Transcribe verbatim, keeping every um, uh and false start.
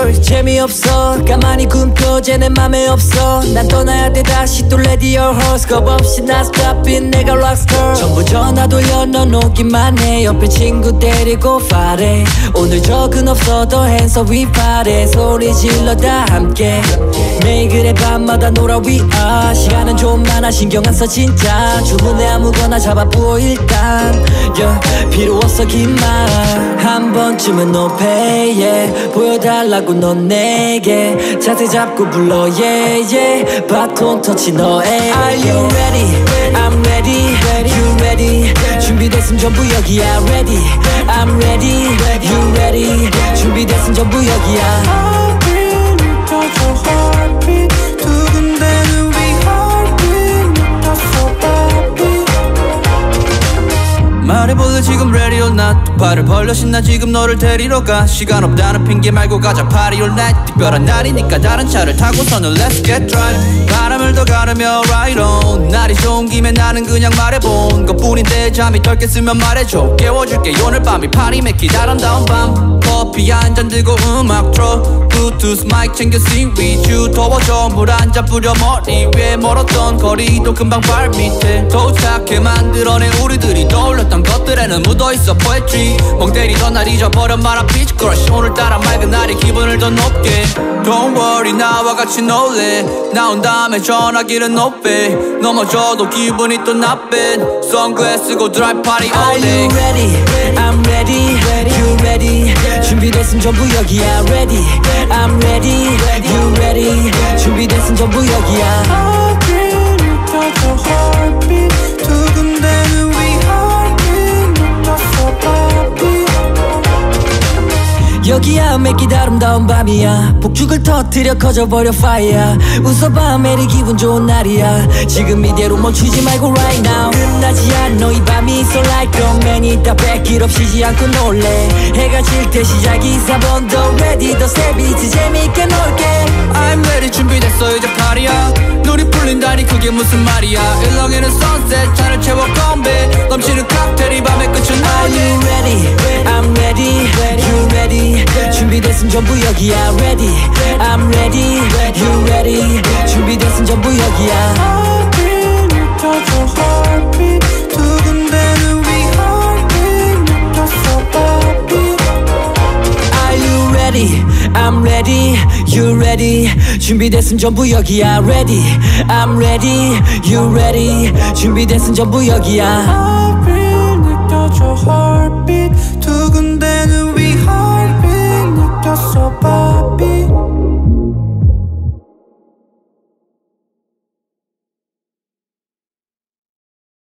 걸 재미없어 가만히 굶고 쟤네 맘에 없어 난 떠나야 돼 다시 또 ready your horse 겁 없이 나 stopping 내가 rockstar 전부 전화 돌려 넌 오기만 해 옆에 친구 데리고 파래 오늘 적은 없어 더 hands up 위파래 소리 질러 다 함께 매일 그래 밤마다 놀아 we are 시간은 좀 많아 신경 안 써 진짜 주문해 아무거나 잡아 부어 일단 yeah, 필요 없어 긴 말 한 번쯤은 no pay yeah. 보여달라고 넌 내게 자세 잡고 불러 yeah yeah 바톤 터치 너의 Are you ready? I'm ready You ready? 준비됐음 전부 여기야 Ready? I'm ready You ready? 준비됐음 전부 여기야 Heartbeat touch your heartbeat 두근대는 we heartbeat not so backbeat 말해볼래 지금 ready or not 발을 벌려 신나 지금 너를 데리러 가 시간 없다는 핑계 말고 가자 party all night 특별한 날이니까 다른 차를 타고서는 let's get drive 바람을 더 가르며 right on 날이 좋은 김에 나는 그냥 말해본 것뿐인데 잠이 덜 깼으면 말해줘 깨워줄게 오늘 밤이 파리 맥히 아름다운 밤 커피 한 잔 들고 음악 틀어 블루투스 마이크 챙겨 sing with you 더워져 물 한 잔 뿌려 머리 위에 멀었던 거리도 금방 발밑에 도착해 만들어낸 우리들이 떠올렸던 것들에는 묻어있어 poetry 멍 때리던 날 잊어버려 말아 beach crush 오늘따라 맑은 날이 기분을 더 높게 Don't worry 나와 같이 놀래 나온 다음에 전화기를 높여 넘어져도 기분이 또 나쁜 선글라스 쓰고 drive party all day Are you ready? I'm ready You ready? 준비됐음 전부 여기야 Ready? I'm ready You ready? 준비됐음 전부 여기야 Heartbeat touch your heartbeat 두근대는 we heartbeat not so backbeat 여기야 맥기 아름다운 밤이야 폭죽을 터뜨려 커져버려 fire 웃어봐 매일 기분 좋은 날이야 지금 이대로 멈추지 말고 right now 끝나지 않아 이 밤이 so like 그런 이따 뺏길 없이 쉬지 않고 놀래 해가 질 때 시작이 사 번 더 ready 더 세비트 재밌게 놀게 I'm ready 준비됐어 이제 파리야 눈이 풀린다니 그게 무슨 말이야 일렁이는 sunset 잔을 채워 건배 넘치는 칵테일이 밤의 끝은 Are you ready? I'm ready You ready? 준비됐음 전부 여기야 Ready? I'm ready You ready? 준비됐음 전부 여기야 Heartbeat touch your heartbeat 두근대는 we heartbeat not so backbeat Are you ready? I'm ready You ready? 준비됐음 전부 여기야 Ready? I'm ready You ready? 준비됐음 전부 여기야